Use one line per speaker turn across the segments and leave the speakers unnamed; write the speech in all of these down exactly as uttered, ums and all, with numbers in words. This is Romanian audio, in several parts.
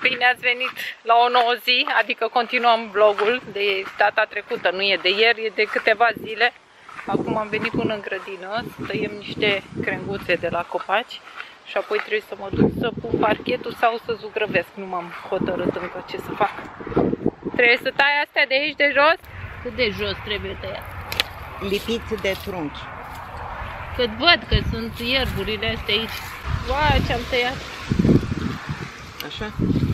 Bine ați venit la o nouă zi, adică continuăm vlogul de data trecută, nu e de ieri, e de câteva zile. Acum am venit până în grădină să tăiem niște crenguțe de la copaci și apoi trebuie să mă duc să pun parchetul sau să zugrăvesc. Nu m-am hotărât încă ce să fac. Trebuie să tai astea de aici de jos? Cât de jos trebuie tăiat?
Lipiți de trunchi.
Cât văd că sunt ierburile astea aici. Vai, ce-am tăiat!
Așa?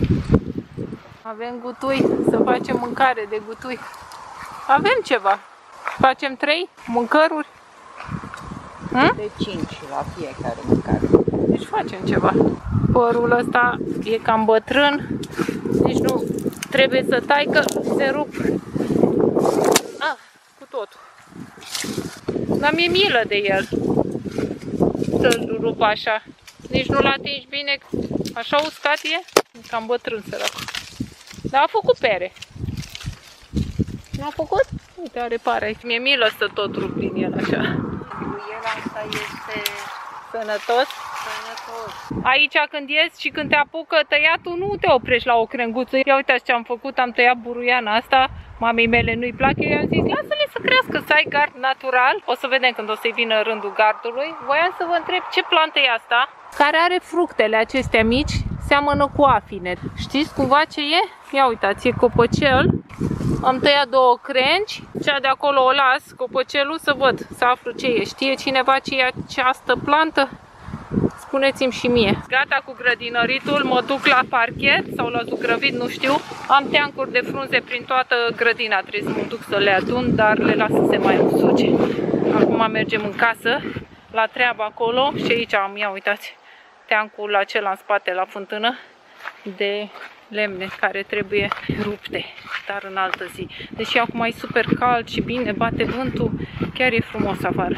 Avem gutui, să facem mâncare de gutui. Avem ceva. Facem trei mâncăruri. Hm?
De cinci la fiecare mâncare.
Deci facem ceva. Părul ăsta e cam bătrân. Deci nu trebuie să tai că se rup. Ah, cu totul. Dar mi-e milă de el. Să-l rup așa. Nici nu-l atingi bine. Așa uscat e. E cam bătrân săracul. Dar a făcut pere. Nu a făcut? Uite, are pare aici. Mi-e milă să tot rup din el așa.
El asta este
Sănătos?
sănătos.
Aici când ies și când te apucă tăiatul, nu te oprești la o crenguță. Ia uitați ce am făcut, am tăiat buruiana asta. Mamei mele nu-i place, eu i-am zis, lasă-le să crească, să ai gard natural. O să vedem când o să-i vină rândul gardului. Voiam să vă întreb ce plantă e asta, care are fructele acestea mici, seamănă cu afine. Știți cumva ce e? Ia uitați, e copăcel. Am tăiat două crengi, cea de acolo o las, copăcelul, să văd, să aflu ce e. Știe cineva ce e această plantă? Spuneți-mi și mie. Gata cu grădinăritul, mă duc la parchet sau la zugrăvit, nu știu. Am teancuri de frunze prin toată grădina, trebuie să mă duc să le adun, dar le las să se mai usuce. Acum mergem în casă, la treabă acolo și aici am, ia uitați, teancul acela în spate la fântână de lemne care trebuie rupte, dar în altă zi. Deși acum e super cald și bine, bate vântul, chiar e frumos afară.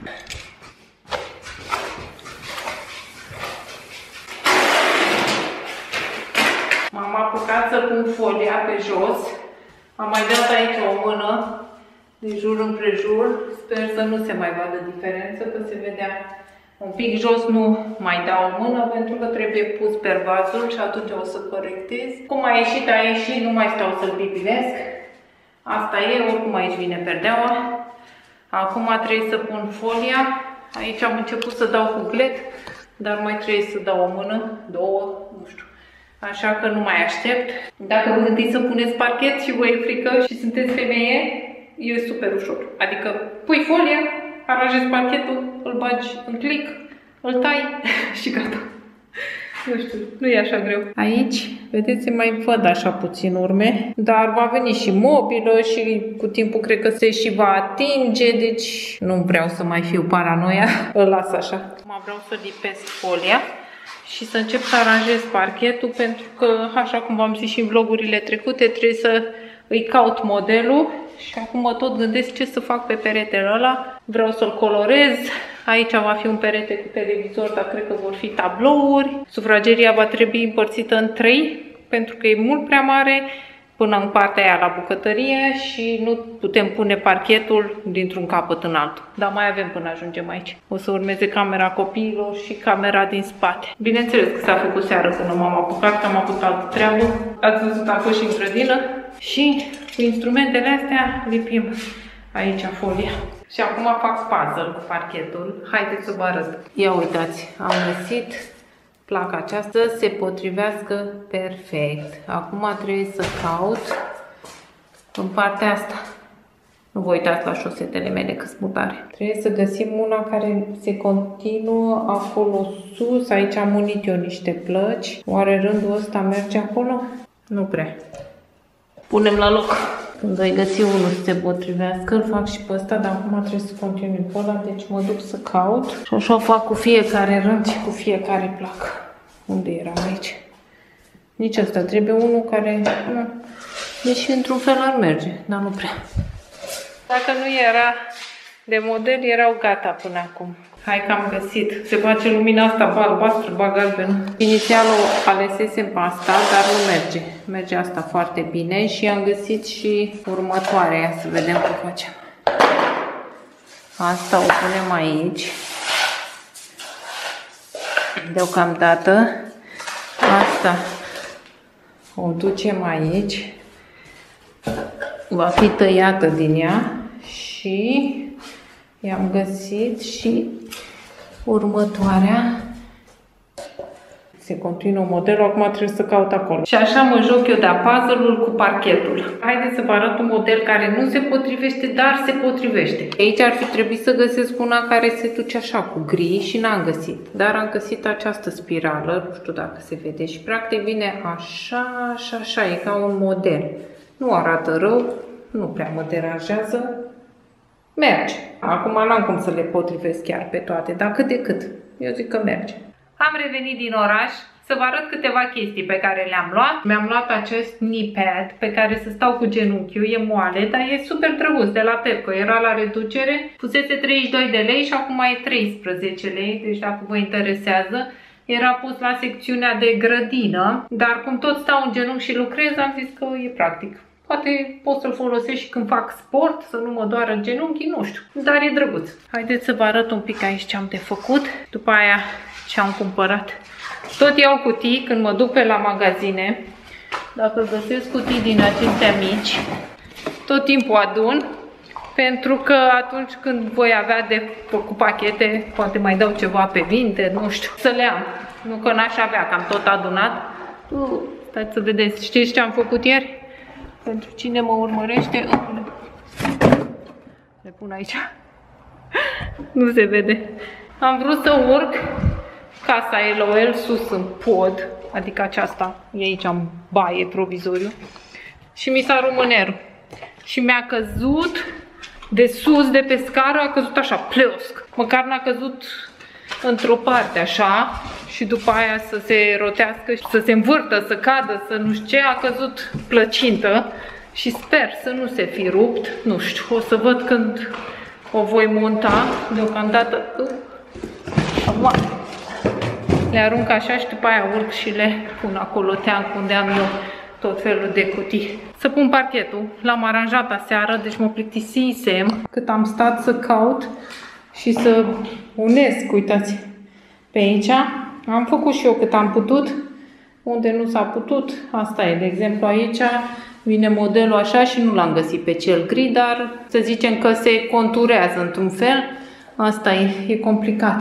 M-am apucat să pun folia pe jos. Am mai dat aici o mână de jur împrejur. Sper să nu se mai vadă diferență, că se vedea un pic jos, nu mai dau o mână pentru că trebuie pus pervazul și atunci o să corectez. Cum a ieșit, a ieșit, nu mai stau să-l pipilesc. Asta e, oricum aici vine perdeaua. Acum trebuie să pun folia. Aici am început să dau cu glet, dar mai trebuie să dau o mână, două, nu știu. Așa că nu mai aștept. Dacă vă gândiți să puneți parchet și vă e frică și sunteți femeie, e super ușor. Adică pui folia, aranjezi parchetul, îl bagi în click, îl tai și gata. Nu știu, nu e așa greu. Aici, vedeți, mai văd așa puțin urme, dar va veni și mobilă și cu timpul cred că se și va atinge, deci nu vreau să mai fiu paranoia. Îl las așa. Acum vreau să lipesc folia și să încep să aranjez parchetul, pentru că, așa cum v-am zis și în vlogurile trecute, trebuie să îi caut modelul și acum mă tot gândesc ce să fac pe peretele ăla. Vreau să-l colorez. Aici va fi un perete cu televizor, dar cred că vor fi tablouri. Sufrageria va trebui împărțită în trei, pentru că e mult prea mare, până în partea aia la bucătărie și nu putem pune parchetul dintr-un capăt în altul. Dar mai avem până ajungem aici. O să urmeze camera copiilor și camera din spate. Bineînțeles că s-a făcut seară când m-am apucat, că am avut altă treabă. Ați văzut, am fost și în grădină și cu instrumentele astea lipim aici folia. Și acum fac puzzle cu parchetul. Haideți să vă arăt. Ia uitați, am găsit placa aceasta, se potrivească perfect. Acum trebuie să caut în partea asta. Nu vă uitați la șosetele mele că sunt mutare. Trebuie să găsim una care se continuă acolo sus. Aici am unit eu niște plăci. Oare rândul ăsta merge acolo? Nu prea. Punem la loc. Când îi găsi unul să se potrivească, îl fac și pe ăsta, dar acum trebuie să continui pe ăla, deci mă duc să caut. Și așa fac cu fiecare rând și cu fiecare placă. Unde eram aici? Nici ăsta, trebuie unul care, nu, deși într-un fel ar merge, dar nu prea. Dacă nu era de model, erau gata până acum. Hai că am găsit. Se face lumina asta, ba albastră, ba galbenă. Inițial o alesesem pe asta, dar nu merge. Merge asta foarte bine și am găsit și următoarea. Ia să vedem cum facem. Asta o punem aici. Deocamdată. Asta O ducem aici. Va fi tăiată din ea și i-am găsit și următoarea. Se continuă modelul, acum trebuie să caut acolo. Și așa mă joc eu de puzzle-ul cu parchetul. Haideți să vă arăt un model care nu se potrivește, dar se potrivește. Aici ar fi trebuit să găsesc una care se duce așa cu gri și n-am găsit. Dar am găsit această spirală, nu știu dacă se vede, și practic vine așa și așa, e ca un model. Nu arată rău, nu prea mă deranjează. Merge. Acum n-am cum să le potrivesc chiar pe toate, dar cât de cât. Eu zic că merge. Am revenit din oraș să vă arăt câteva chestii pe care le-am luat. Mi-am luat acest knee pad pe care să stau cu genunchiul, e moale, dar e super drăguț, de la Pepco, era la reducere. Fusese treizeci și doi de lei și acum e treisprezece lei, deci dacă vă interesează. Era pus la secțiunea de grădină, dar cum tot stau în genunchi și lucrez, am zis că e practic. Poate pot să-l folosesc și când fac sport, să nu mă doară genunchii, nu știu, dar e drăguț. Haideți să vă arăt un pic aici ce am de făcut, după aia ce am cumpărat. Tot iau cutii când mă duc pe la magazine. Dacă găsesc cutii din acestea mici, tot timpul adun, pentru că atunci când voi avea de făcut pachete, poate mai dau ceva pe Vinted, nu știu, să le am. Nu că n-aș avea, că am tot adunat. Uh, stați să vedeți, știți ce am făcut ieri? Pentru cine mă urmărește, le pun aici. Nu se vede. Am vrut să urc casa L O L sus în pod, adică aceasta, e aici în baie provizoriu, și mi s-a rupt mânerul. Și mi-a căzut de sus, de pe scară, a căzut așa, pleosc. Măcar n-a căzut într-o parte așa și după aia să se rotească, să se învârtă, să cadă, să nu știu ce, a căzut plăcintă și sper să nu se fi rupt, nu știu, o să văd când o voi monta, deocamdată le arunc așa și după aia urc și le pun acolo teanc unde am eu tot felul de cutii. Să pun parchetul, l-am aranjat aseară, deci mă plictisisem cât am stat să caut și să unesc, uitați, pe aici. Am făcut și eu cât am putut, unde nu s-a putut, asta e, de exemplu aici vine modelul așa și nu l-am găsit pe cel gri, dar să zicem că se conturează într-un fel, asta e, e complicat.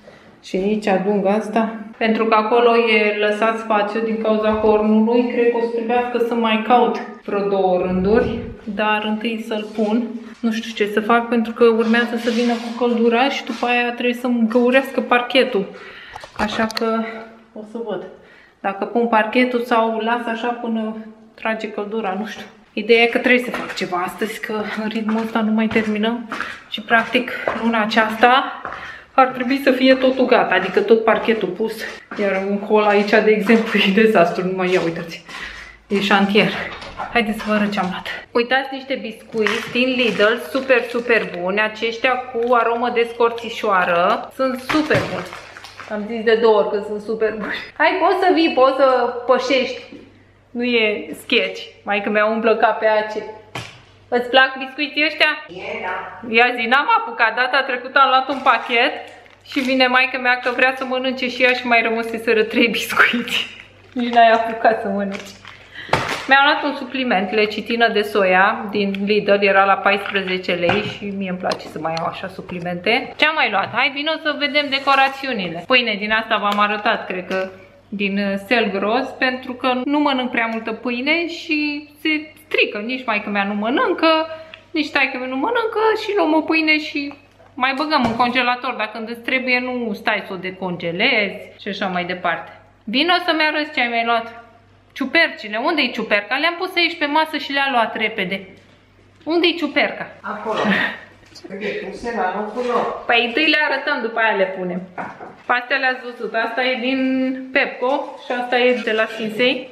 Și aici adung asta, pentru că acolo e lăsat spațiu din cauza hornului, cred că o să trebuiască să mai caut vreo două rânduri, dar întâi să-l pun. Nu știu ce să fac pentru că urmează să vină cu căldura și după aia trebuie să-mi găurească parchetul. Așa că o să văd dacă pun parchetul sau las așa până trage căldura, nu știu. Ideea e că trebuie să fac ceva astăzi, că în ritmul ăsta nu mai terminăm și practic luna aceasta ar trebui să fie totul gata, adică tot parchetul pus. Iar un hol aici, de exemplu, e dezastru, nu mai ia, uitați. E șantier. Haideți să vă arăt ce am luat. Uitați niște biscuiți din Lidl, super, super buni. Aceștia cu aromă de scorțișoară. Sunt super buni. Am zis de două ori că sunt super buni. Hai, poți să vii, poți să pășești. Nu e sketch. Maică mea umblă ca pe ace. Îți plac biscuiții ăștia? Yeah. Ia zi, n-am apucat. Data trecută am luat un pachet și vine maică mea că vrea să mănânce și ea și mai rămăseseră trei biscuiți. Nici n-ai apucat să mănânci. Mi-am luat un supliment, lecitină de soia din Lidl, era la paisprezece lei și mie îmi place să mai iau așa suplimente. Ce am mai luat? Hai, vino să vedem decorațiunile. Pâine din asta v-am arătat, cred că din Selgros, pentru că nu mănânc prea multă pâine și se strică. Nici maică mea nu mănâncă, nici taică mea nu mănâncă și luăm o pâine și mai băgăm în congelator. Dacă când îți trebuie, nu stai să o decongelezi și așa mai departe. Vino să-mi arăți ce ai mai luat. Ciupercile. Unde-i ciuperca? Le-am pus aici pe masă și le-a luat repede. Unde-i ciuperca?
Acolo. Trebuie puse la locul lor.
Păi întâi le arătăm, după aia le punem. Pe astea le-ați văzut. Asta e din Pepco și asta e de la Sinsei.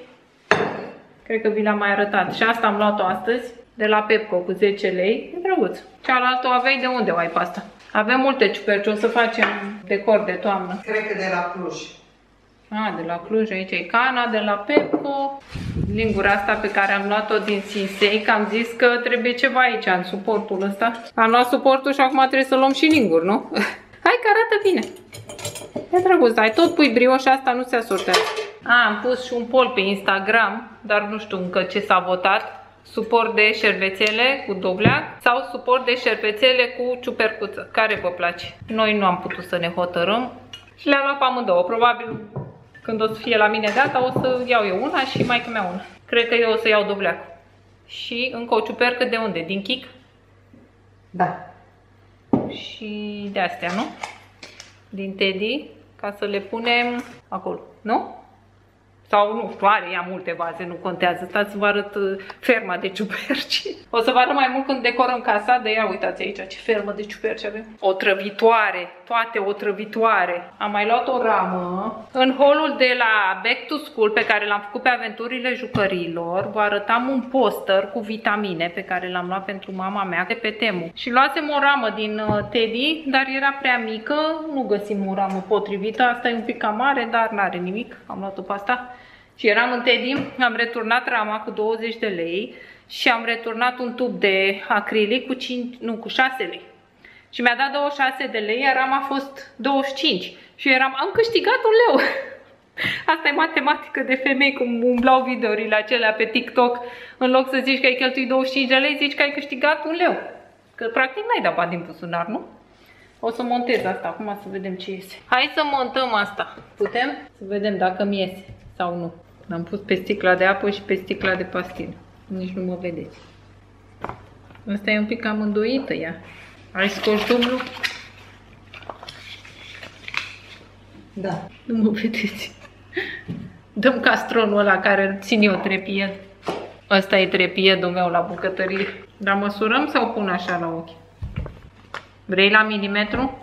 Cred că vi l-am mai arătat. Și asta am luat-o astăzi, de la Pepco, cu zece lei. E drăguț. Cealaltă o aveai de unde o ai pe asta? Avem multe ciuperci, o să facem decor de toamnă.
Cred că de la Cluj.
A, de la Cluj, aici e cana, de la Pepco. Lingura asta pe care am luat-o din Sinsei, că am zis că trebuie ceva aici, în suportul ăsta. Am luat suportul și acum trebuie să luăm și linguri, nu? Hai că arată bine. E drăguț, ai tot pui brioș, asta nu se asortează. A, am pus și un poll pe Instagram, dar nu știu încă ce s-a votat. Suport de șervețele cu dovleac sau suport de șervețele cu ciupercuță. Care vă place? Noi nu am putut să ne hotărâm și le-am luat pe amândouă. Probabil când o să fie la mine gata o să iau eu una și maică mea una. Cred că eu o să iau dovleacul. Și încă o ciupercă de unde? Din Kik?
Da.
Și de astea, nu? Din Teddy, ca să le punem acolo, nu? Sau nu știu, are ea multe vaze, nu contează. Stați să vă arăt ferma de ciuperci. O să vă arăt mai mult când decorăm casa, de ea uitați aici ce fermă de ciuperci avem. Otrăvitoare, toate otrăvitoare. Am mai luat o ramă. În holul de la Back to School pe care l-am făcut pe aventurile jucăriilor, vă arătam un poster cu vitamine pe care l-am luat pentru mama mea de pe Temu. Și luasem o ramă din Teddy, dar era prea mică, nu găsim o ramă potrivită. Asta e un pic cam mare, dar n-are nimic. Am luat-o pe asta. Și eram în Teddy, am returnat rama cu douăzeci de lei și am returnat un tub de acrilic cu, cinci, nu, cu șase lei. Și mi-a dat douăzeci și șase de lei, iar rama a fost douăzeci și cinci. Și eu eram, am câștigat un leu. Asta e matematică de femei, cum umblau videourile acelea pe TikTok. În loc să zici că ai cheltuit douăzeci și cinci de lei, zici că ai câștigat un leu. Că practic n-ai dat bani din buzunar, nu? O să montez asta, acum să vedem ce iese. Hai să montăm asta. Putem? Să vedem dacă mi iese sau nu. L-am pus pe sticla de apă și pe sticla de pastilă. Nici nu mă vedeți. Asta e un pic cam îndoită ea. Ai scos dublu?
Da.
Nu mă vedeți. Dăm castronul ăla care țin eu trepied. Ăsta e trepiedul meu la bucătărie. Dar măsurăm sau pun așa la ochi? Vrei la milimetru?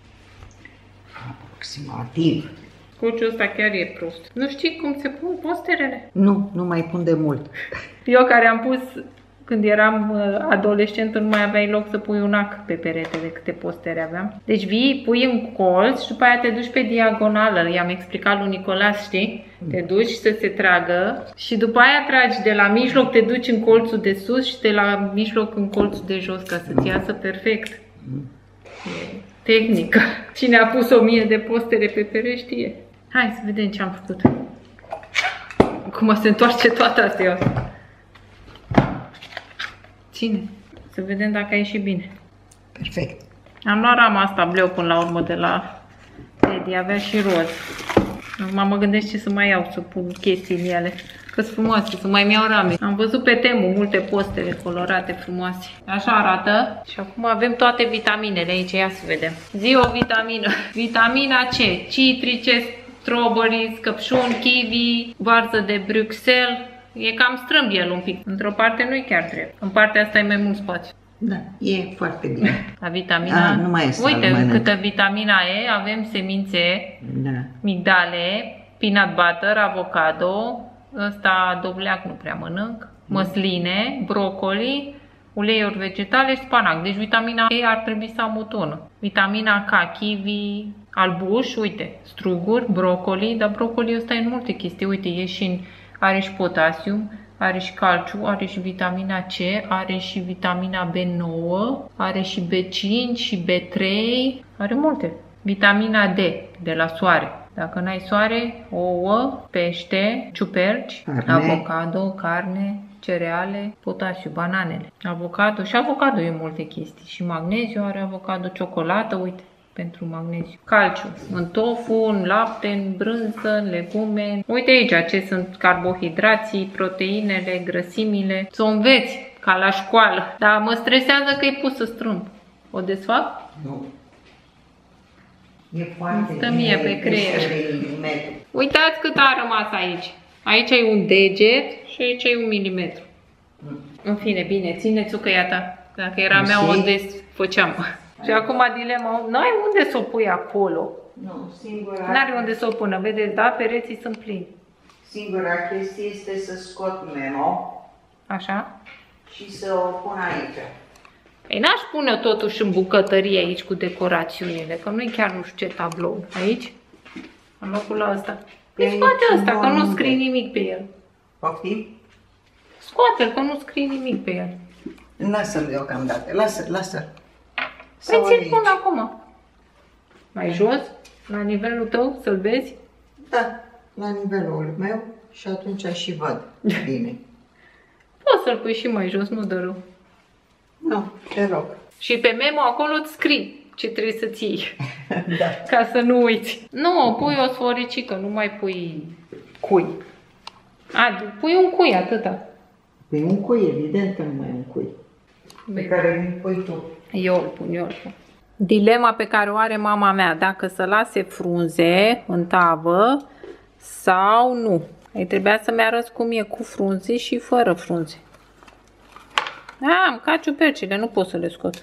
Aproximativ.
Cociul ăsta chiar e prost. Nu știi cum se pun posterele?
Nu, nu mai pun de mult.
Eu care am pus, când eram adolescentă, nu mai aveai loc să pui un ac pe peretele, câte postere aveam. Deci vii, pui în colț și după aia te duci pe diagonală. I-am explicat lui Nicolas, știi? Te duci să se tragă și după aia tragi de la mijloc, te duci în colțul de sus și de la mijloc în colțul de jos, ca să-ți iasă perfect. E tehnică. Cine a pus o mie de postere pe pere știe. Hai să vedem ce am făcut. Cum se întoarce toată astea. Ține. Să vedem dacă a ieșit bine.
Perfect.
Am luat rama asta bleu până la urmă de la Teddy. Avea și roz. Acum mă gândesc ce să mai iau, să pun chestii în ele. Că-s frumoase, să mai iau rame. Am văzut pe Temu multe postere colorate frumoase. Așa arată. Și acum avem toate vitaminele aici. Ia să vedem. Zi o vitamină. Vitamina C. Citrice, strawberries, căpșuni, kiwi, varză de Bruxelles. E cam strâmb el un pic. Într-o parte nu e chiar drept. În partea asta e mai mult spațiu.
Da, e foarte bine.
La vitamina...
A, nu mai este.
Uite, câtă vitamina E, avem semințe,
da.
migdale, peanut butter, avocado, ăsta dovleac nu prea mănânc, măsline, brocoli, uleiuri vegetale și spanac. Deci vitamina E ar trebui să am o tonă. Vitamina K, kiwi, albuș, uite, struguri, brocoli, dar brocoli ăsta e în multe chestii. Uite, e și în, are și potasium, are și calciu, are și vitamina C, are și vitamina B nouă, are și B cinci și B trei, are multe. Vitamina D, de la soare. Dacă n-ai soare, ouă, pește, ciuperci, carne. Avocado, carne, cereale, potasiu, bananele. Avocado, și avocado e multe chestii. Și magneziu are avocado, ciocolată, uite, pentru magneziu. Calciu, în tofu, în lapte, în brânză, în legume. Uite aici ce sunt carbohidrații, proteinele, grăsimile. Să o înveți, ca la școală. Dar mă stresează că e pus să strâmb. O desfac?
Nu. E foarte
stă mie pe creier. Uitați cât a rămas aici. Aici e un deget și aici e un milimetru. Mm. În fine, bine, țineți-o că e a ta. Dacă era mea, o desfăceam. Și acum dilema, n-ai unde să o pui acolo.
Nu, singura...
N-are unde să o pună, vedeți, da? Pereții sunt plini.
Singura chestie este să scot memo.
Așa.
Și să o pun aici.
Ei, n-aș pune totuși în bucătărie aici cu decorațiunile, că nu-i chiar nu știu ce tablou. Aici? În locul ăsta. Păi scoate ăsta, că nu scrie nimic pe el.
Poftim?
Scoate-l, că nu scrie nimic pe el.
Lasă-l deocamdată, lasă-l, lasă-l.
Păi ți-l pun acum. Mai jos, la nivelul tău, să-l vezi?
Da. la nivelul meu și atunci și văd bine.
Poți să-l pui și mai jos, nu dă rău.
Nu, te rog.
Și pe memo acolo îți scrii ce trebuie să-ți iei.
Da.
Ca să nu uiți. Nu, pui o sforicică, nu mai pui cui. A, pui un cui, atâta.
Păi un cui, evident că nu mai e un cui. Pe care îmi pui tu.
Eu îl pun, eu îl pun. Dilema pe care o are mama mea, dacă să lase frunze în tavă sau nu. Ei trebuia să-mi arăți cum e cu frunze și fără frunze. Am ca ciupercile, nu pot să le scot.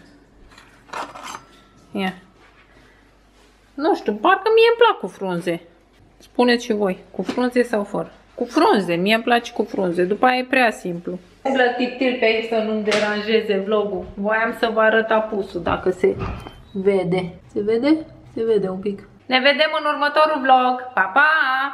Ia. Nu știu, parcă mie îmi plac cu frunze. Spuneți și voi, cu frunze sau fără? Cu frunze, mie îmi place cu frunze, după aia e prea simplu. Umblă tiptil pe aici să nu-mi deranjeze vlogul. Voiam să vă arăt apusul, dacă se vede. Se vede? Se vede un pic. Ne vedem în următorul vlog. Pa, pa!